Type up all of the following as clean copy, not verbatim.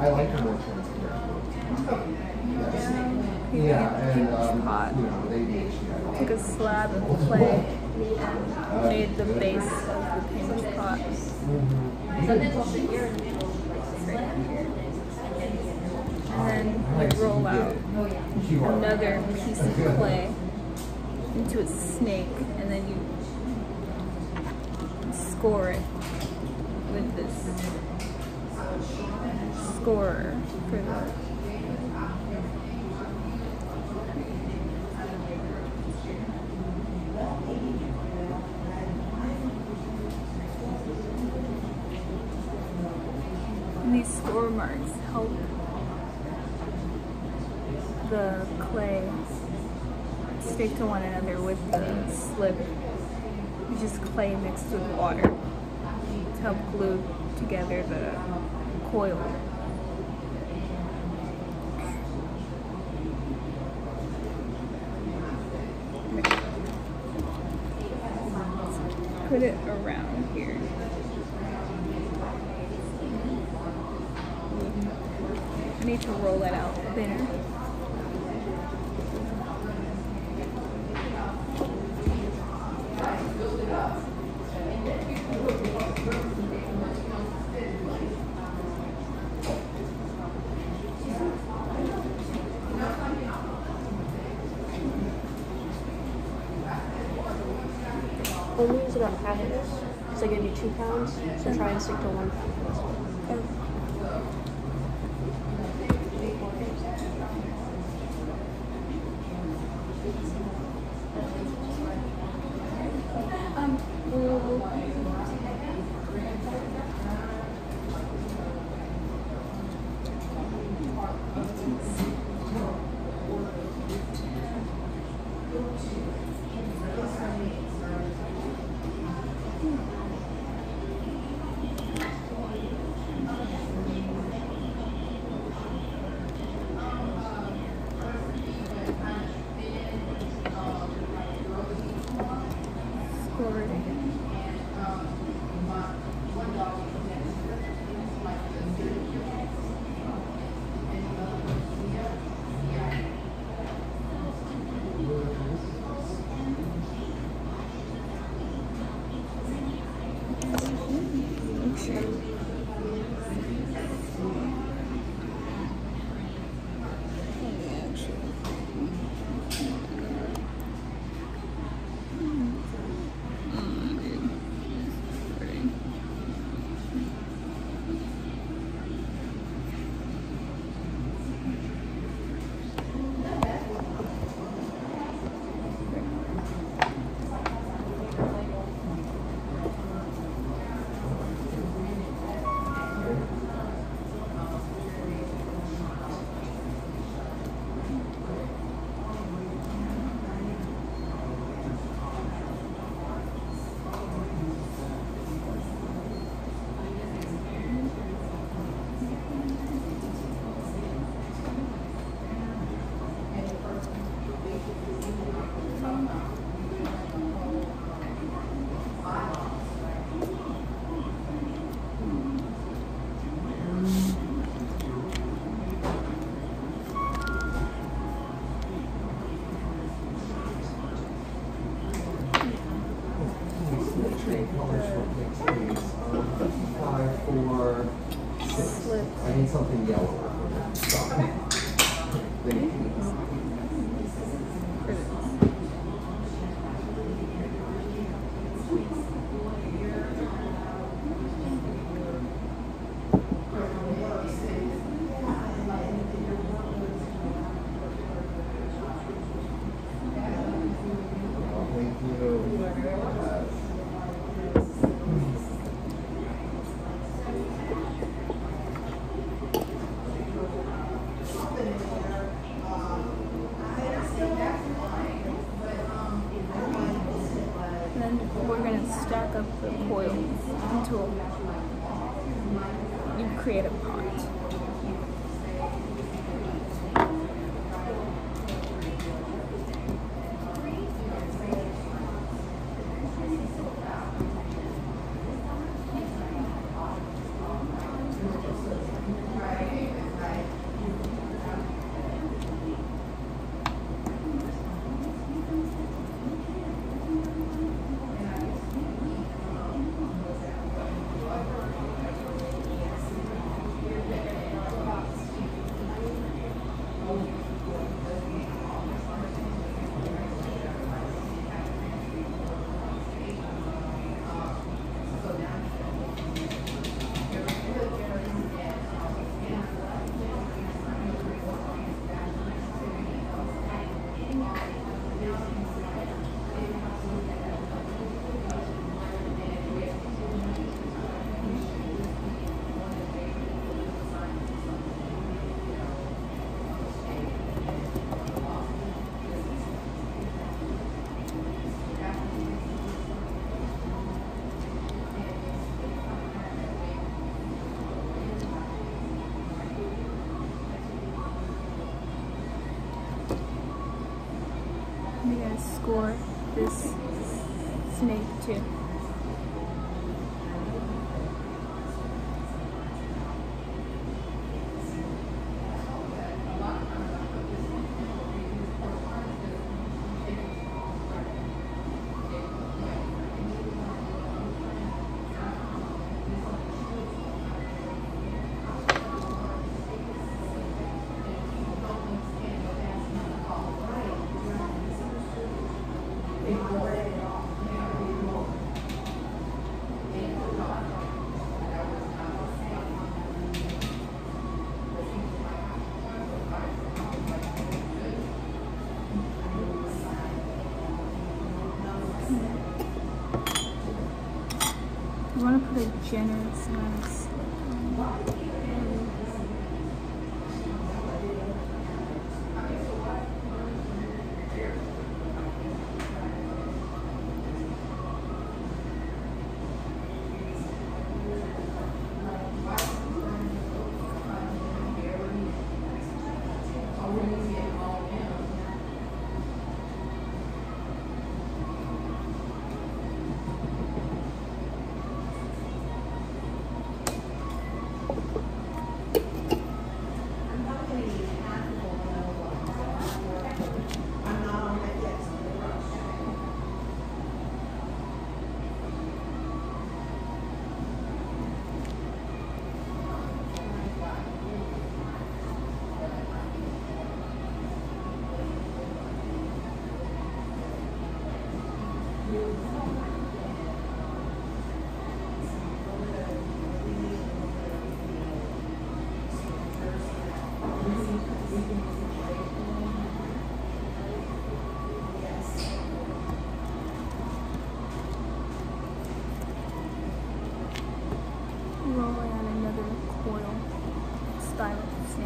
I like the more transparent. Yeah, and pot. Took a slab of clay and made the base of the paint pot. And then you roll out another piece of clay into a snake, and then you score it with this scorer for the and these score marks help the clay stick to one another with the slip, which is clay mixed with water to help glue together the coil. Let's put it around here. I need to roll it out thinner. Only use about half of this, because I gave you 2 pounds, so try and stick to 1 pound for this one. I need something yellow. We're going to stack up the coils until you create a pot. for this snake too. You want to put a generous amount of slip on. Rolling on another coil style snake.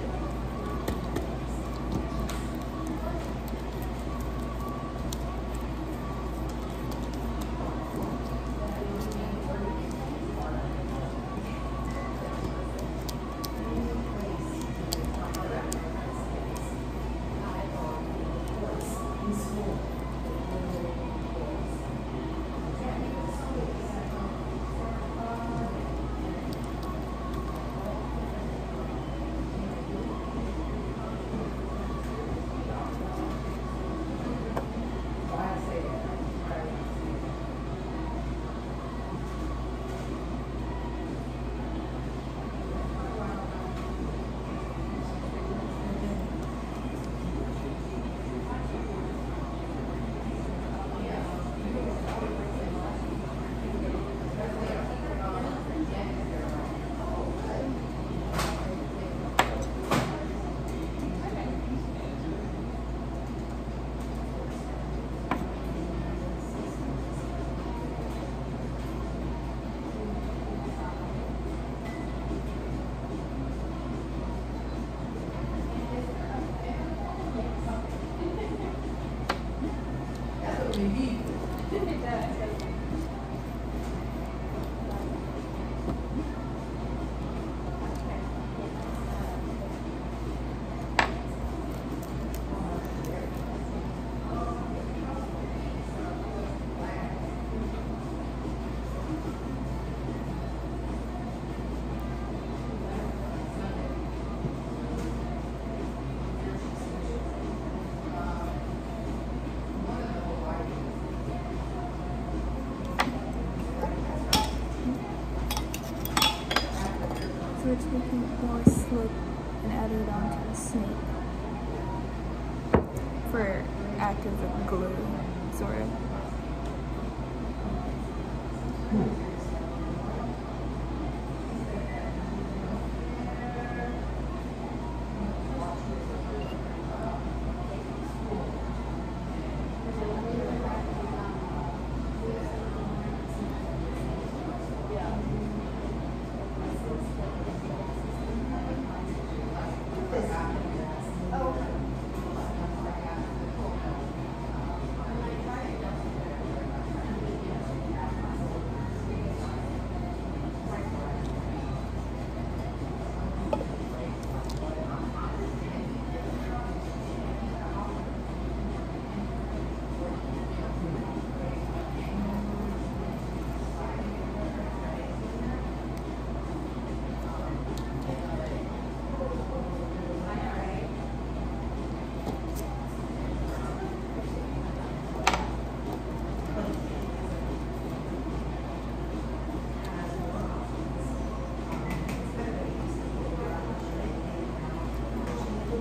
So we're taking more slip and adding it onto the snake for act as a glue, sort of.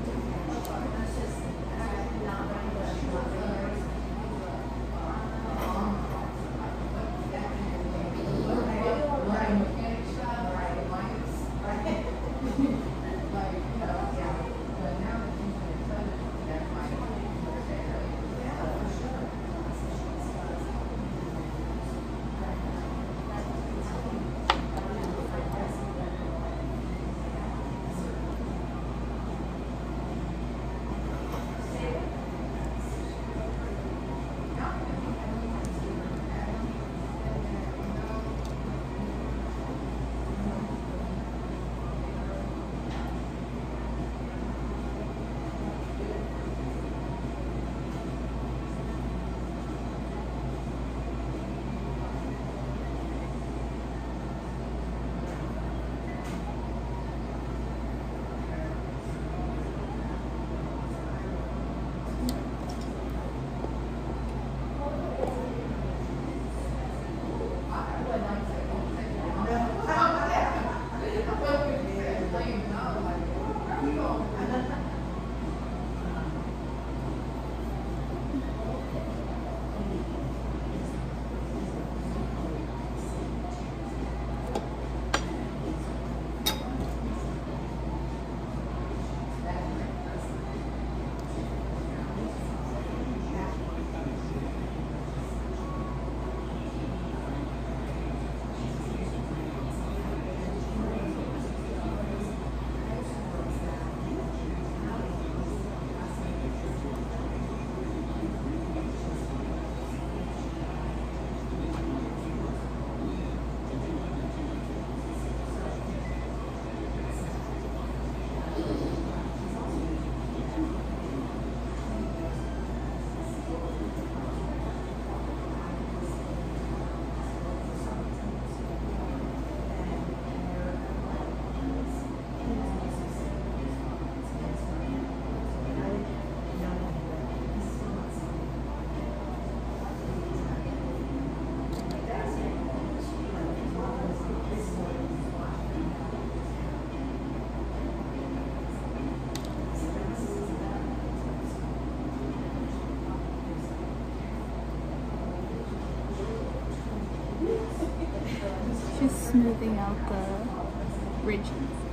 Just smoothing out the ridges.